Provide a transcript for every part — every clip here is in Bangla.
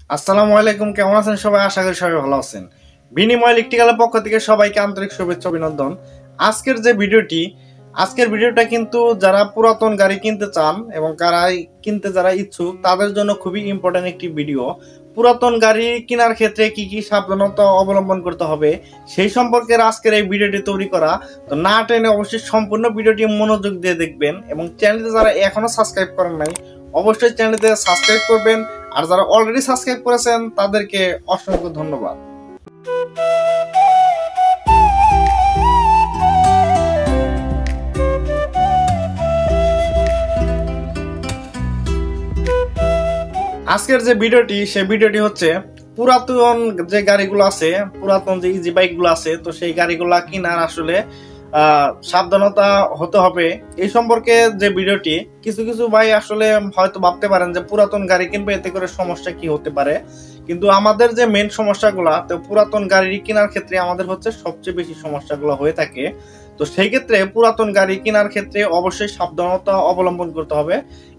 আসসালামু আলাইকুম, কেমন আছেন সবাই? আশা করি সবাই ভালো আছেন। বিনিময় ইলেকট্রিক্যালের পক্ষ থেকে সবাইকে আন্তরিক শুভেচ্ছা অভিনন্দন। আজকের ভিডিওটা কিন্তু যারা পুরাতন গাড়ি কিনতে চান এবং যারা ইচ্ছুক তাদের জন্য খুবই ইম্পর্টেন্ট একটি ভিডিও। পুরাতন গাড়ি কেনার ক্ষেত্রে কি কি সাবধানতা অবলম্বন করতে হবে সেই সম্পর্কে আজকের এই ভিডিওটি তৈরি করা। তো না টেনে অবশ্যই সম্পূর্ণ ভিডিওটি মনোযোগ দিয়ে দেখবেন এবং চ্যানেলটি যারা এখনো সাবস্ক্রাইব করেন নাই অবশ্যই চ্যানেলটিতে সাবস্ক্রাইব করবেন। আর যারা অলরেডি সাবস্ক্রাইব করেছেন তাদেরকে অসংখ্য ধন্যবাদ। আজকের যে ভিডিওটি সেই ভিডিওটি হচ্ছে পুরাতন যে গাড়িগুলো আছে, পুরাতন যে ইজি বাইকগুলো আছে, তো সেই গাড়িগুলা কিনার আসলে সাবধানতা হতে হবে এই সম্পর্কে যে ভিডিওটি। কিছু কিছু ভাই আসলে হয়তো ভাবতে পারেন যে পুরাতন গাড়ি কিনবে এতে করে সমস্যা কি হতে পারে, কিন্তু আমাদের যে মেন সমস্যাগুলা, তো পুরাতন গাড়ি কেনার ক্ষেত্রে আমাদের হচ্ছে সবচেয়ে বেশি সমস্যাগুলো হয়ে থাকে। তো সেই ক্ষেত্রে পুরাতন গাড়ি কেনার ক্ষেত্রে অবশ্যই সাবধানতা অবলম্বন করতে হবে।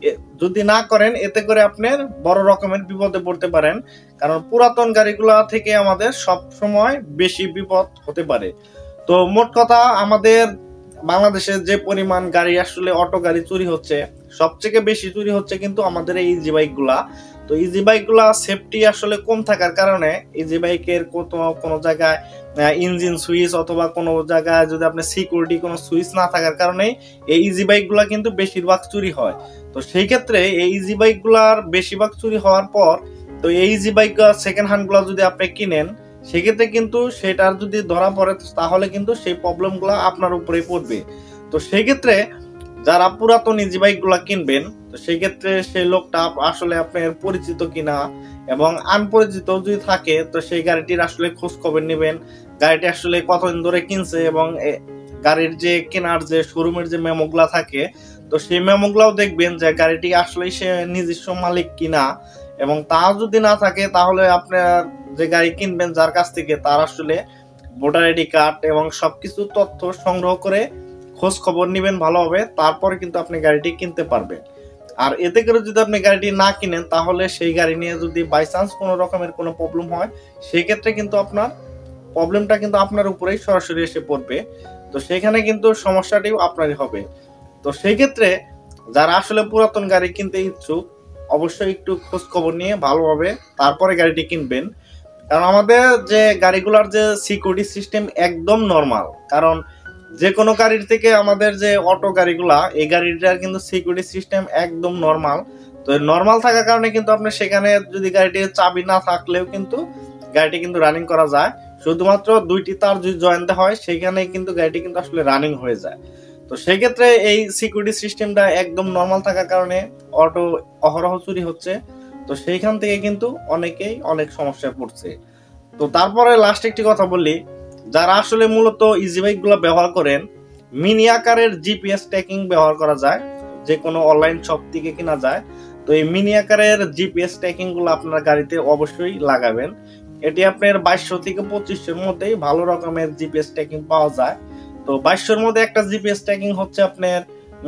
যদি না করেন এতে করে আপনার বড় রকমের বিপদে পড়তে পারেন, কারণ পুরাতন গাড়িগুলা থেকে আমাদের সব সময় বেশি বিপদ হতে পারে। তো মোট কথা, আমাদের বাংলাদেশে যে পরিমাণ গাড়ি আসলে অটো গাড়ি চুরি হচ্ছে, সবথেকে বেশি চুরি হচ্ছে কিন্তু আমাদের এই ইজি বাইক গুলা। তো ইজি বাইক গুলা সেফটি আসলে কম থাকার কারণে ইজি বাইকের কোনো জায়গায় ইঞ্জিন সুইচ অথবা কোনো জায়গায় যদি আপনার সিকিউরিটি কোনো সুইচ না থাকার কারণে এই ইজি বাইক গুলা কিন্তু বেশিরভাগ চুরি হয়। তো সেই ক্ষেত্রে এই ইজি বাইক গুলার বেশিরভাগ চুরি হওয়ার পর, তো এই ইজি বাইক সেকেন্ড হ্যান্ড গুলা যদি আপনি কিনেন সেক্ষেত্রে কিন্তু সেটার যদি ধরা পড়ে তাহলে কিন্তু সেই প্রবলেমগুলো আপনার উপরেই পড়বে। তো সেই ক্ষেত্রে যারা পুরাতন ইজি বাইক গুলা কিনবেন, তো সেই ক্ষেত্রে সেই লোকটা আসলে আপনার পরিচিত কিনা এবং আনপরিচিত যদি থাকে তো সেই গাড়িটির আসলে খোঁজ খবর নেবেন, গাড়িটি আসলে কতদিন ধরে কিনছে এবং গাড়ির যে কেনার যে শোরুমের যে মেমোগুলা থাকে, তো সেই মেমোগুলাও দেখবেন যে গাড়িটি আসলে সে নিজস্ব মালিক কিনা। এবং তা যদি না থাকে তাহলে আপনার যে গাড়ি কিনবেন যার কাছ থেকে তার আসলে ভোটার আইডি কার্ড এবং সবকিছু তথ্য সংগ্রহ করে খোঁজ খবর নেবেন ভালোভাবে, তারপরে কিন্তু আপনি গাড়িটি কিনতে পারবেন। আর এতে করে যদি আপনি গাড়িটি না কিনেন তাহলে সেই গাড়ি নিয়ে যদি বাই চান্স কোনো রকমের কোনো প্রবলেম হয় সেই ক্ষেত্রে কিন্তু আপনার প্রবলেমটা কিন্তু আপনার উপরেই সরাসরি এসে পড়বে। তো সেখানে কিন্তু সমস্যাটিও আপনারই হবে। তো সেই ক্ষেত্রে যারা আসলে পুরাতন গাড়ি কিনতে ইচ্ছুক অবশ্যই একটু খোঁজ খবর নিয়ে ভালোভাবে তারপরে গাড়িটি কিনবেন, কারণ আমাদের যে গাড়িগুলোর যে সিকিউরিটি সিস্টেম একদম নর্মাল। কারণ যে কোনো গাড়ির থেকে আমাদের যে অটো গাড়িগুলা, এই গাড়িটার কিন্তু সিকিউরিটি সিস্টেম একদম নর্মাল। তো নর্মাল থাকার কারণে কিন্তু আপনি সেখানে যদি গাড়িটির চাবি না থাকলেও কিন্তু গাড়িটি কিন্তু রানিং করা যায়। শুধুমাত্র দুইটি তার যদি জয়েন্ট হয় সেখানে কিন্তু গাড়িটি কিন্তু আসলে রানিং হয়ে যায়। তো সেই ক্ষেত্রে এই সিকিউরিটি সিস্টেমটা একদম নর্মাল থাকার কারণে অটো অহরহ চুরি হচ্ছে। তো সেইখান থেকে কিন্তু অনেকেই অনেক সমস্যায় পড়ছে। তো তারপরে লাস্ট একটি কথা বলি, যারা আসলে মূলত ইজি বাইক গুলো ব্যবহার করেন, মিনি আকারের জিপিএস ট্র্যাকিং ব্যবহার করা যায়, যে কোনো অনলাইন শপ থেকে কেনা যায়। তো এই মিনি আকারের জিপিএস ট্র্যাকিং গুলো আপনার গাড়িতে অবশ্যই লাগাবেন। এটি আপনার 2200 থেকে 2500 মধ্যেই ভালো রকমের জিপিএস ট্র্যাকিং পাওয়া যায়। তো 2200 মধ্যে একটা জিপিএস ট্র্যাকিং হচ্ছে আপনার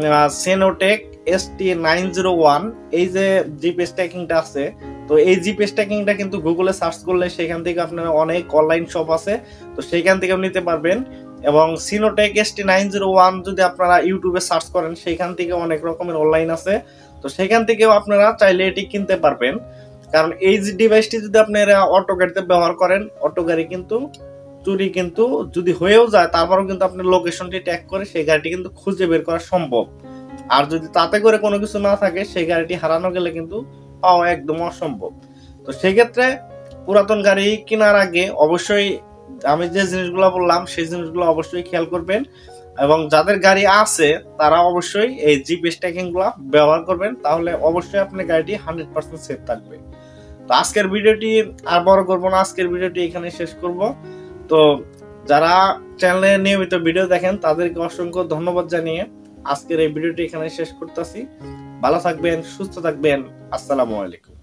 সেনোটেক ST901, এই যে জিপিএস ট্র্যাকিংটা আছে। তো এই জিপিএস ট্র্যাকিংটা কিন্তু গুগলে সার্চ করলে সেখান থেকে আপনারা অনেক অনলাইন শপ আছে, তো সেইখান থেকেও নিতে পারবেন। এবং সিনোটেক ST901 যদি আপনারা ইউটিউবে সার্চ করেন সেখান থেকে অনেক রকমের অনলাইন আছে, তো সেখান থেকেও আপনারা চাইলে এটি কিনতে পারবেন। কারণ এই ডিভাইসটি যদি আপনারা অটো গাড়িতে ব্যবহার করেন, অটো গাড়ি কিন্তু চুরি কিন্তু যদি হয়েও যায় তারপরেও কিন্তু আপনার লোকেশনটি ট্যাগ করে সেই গাড়িটি কিন্তু খুঁজে বের করা সম্ভব। আর যদি তাতে করে কোনো কিছু না থাকে সেই গাড়িটি হারানো গেলে কিন্তু পাওয়া একদম অসম্ভব। তো সেই ক্ষেত্রে পুরাতন গাড়ি কেনার আগে অবশ্যই আমি যে জিনিসগুলো বললাম সেই জিনিসগুলো অবশ্যই খেয়াল করবেন, এবং যাদের গাড়ি আছে তারা অবশ্যই এই জিপিএস ট্র্যাকিং গুলো ব্যবহার করবেন, তাহলে অবশ্যই আপনার গাড়িটি 100% সেফ থাকবে। তো আজকের ভিডিওটি আর বড় করবো না, আজকের ভিডিওটি এখানে শেষ করব। তো যারা চ্যানেলে নিয়মিত ভিডিও দেখেন তাদেরকে অসংখ্য ধন্যবাদ জানিয়ে আজকের এই ভিডিওটি এখানে শেষ করতেছি। ভালো থাকবেন, সুস্থ থাকবেন। আসসালামু আলাইকুম।